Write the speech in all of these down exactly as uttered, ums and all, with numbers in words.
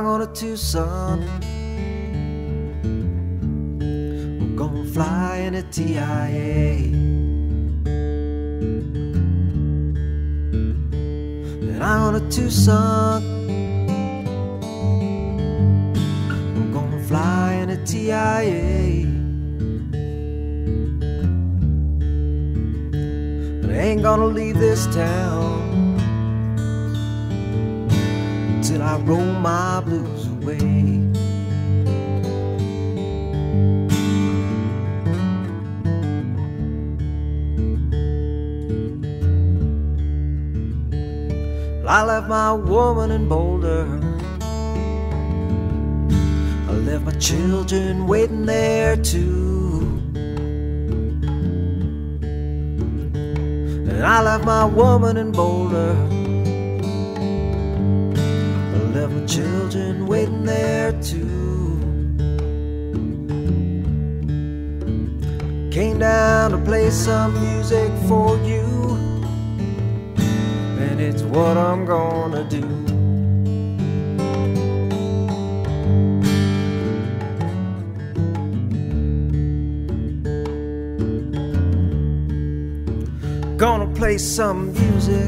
I'm going to Tucson. We're gonna fly in a T I A. And I'm going to Tucson. We're gonna fly in a T I A. But I ain't gonna leave this town till I roll my blues away. I left my woman in Boulder. I left my children waiting there too. And I left my woman in Boulder. I left my children waiting there too. Came down to play some music for you, and it's what I'm gonna do. Gonna play some music.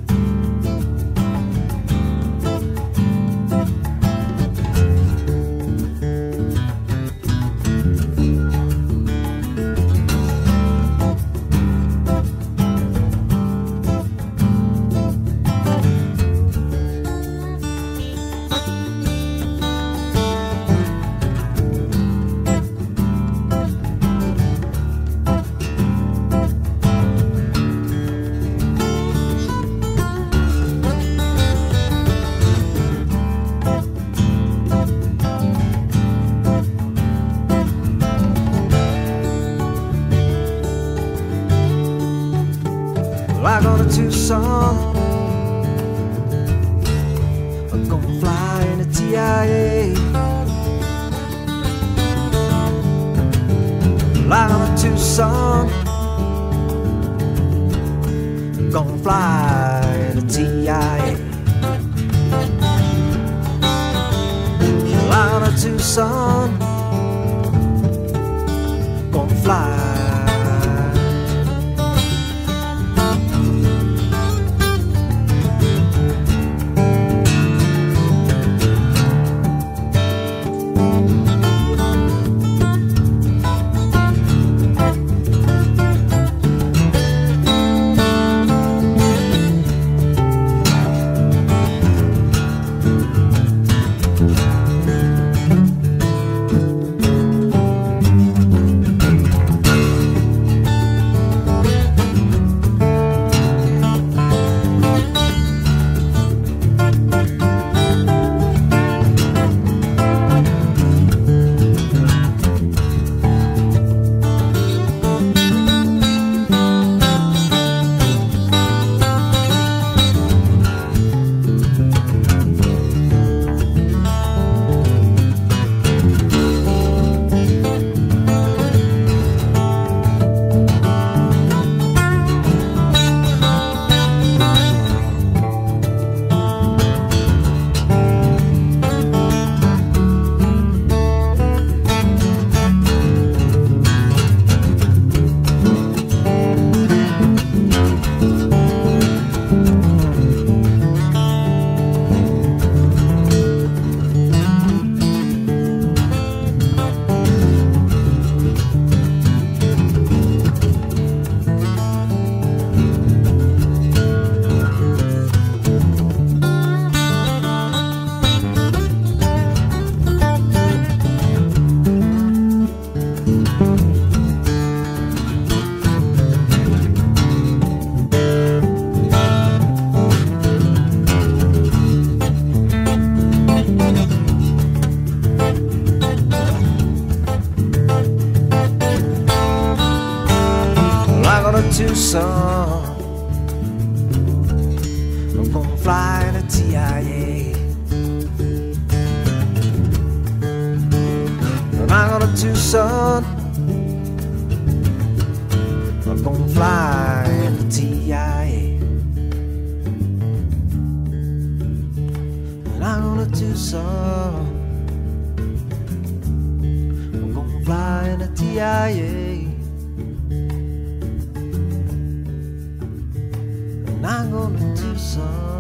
I go to Tucson. I'm gonna fly in a T I A. I go to Tucson. I'm gonna fly in a T I A. I go to Tucson. Gonna fly. Tucson. I'm gonna fly in a T I A. And I'm gonna Tucson. I'm gonna fly in a T I A. And I'm gonna Tucson. Tucson. I'm gonna fly in a T I A, and I'm going to Tucson.